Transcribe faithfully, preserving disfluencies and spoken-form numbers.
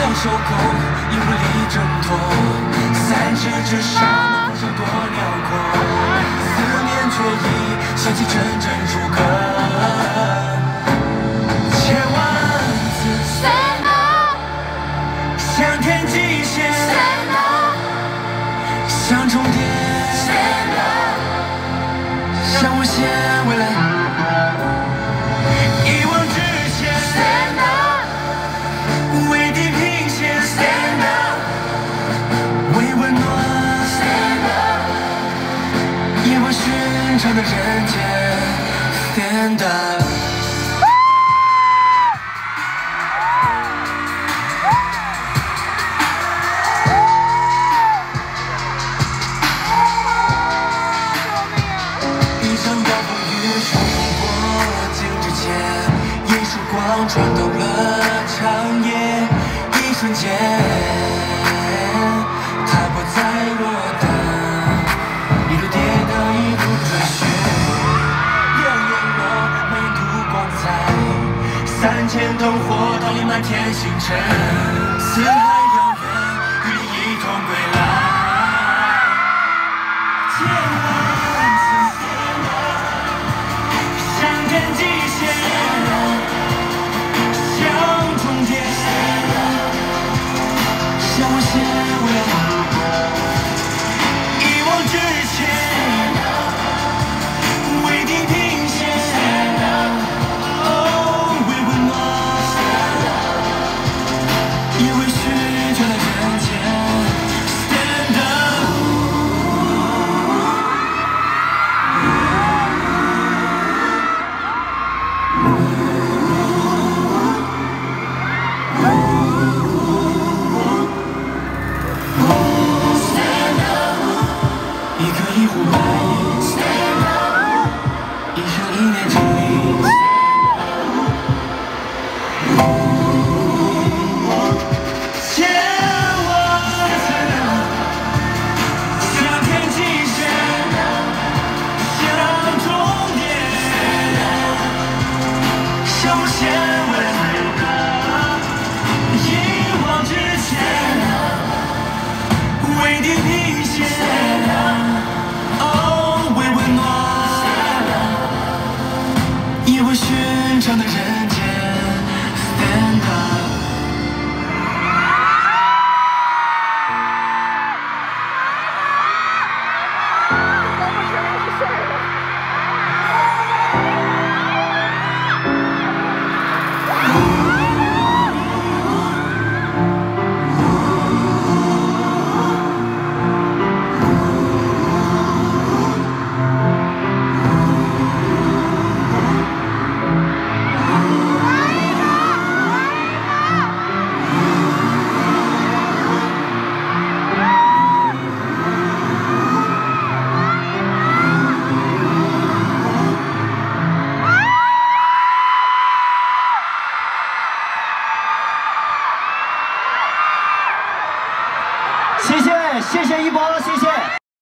收购，因无力挣脱，三尺之上的方向多辽阔，思念却已想起阵阵如歌，千万次 Say no， 向天际线 Say no， 向终点 Say no， 向无限未来，一往直前 Say no， 为地平线 Stand up， 为温暖 Stand up， 也为寻常的人间 Stand up。一场暴风雨冲过镜之前，一束光穿透了长夜，一瞬间，踏破再落的，一路跌倒，一路追寻，亮眼落，满眼图光彩，三千灯火，倒映满天星辰，四海遥远，与你一同归来。千万次向天际线，向终点，向无限未来，一往直前，为地平线，哦，为温暖，也为寻常的人间 Stand up。一颗一呼百应，一生一念经历。千万次向天际线，向终点，向无限。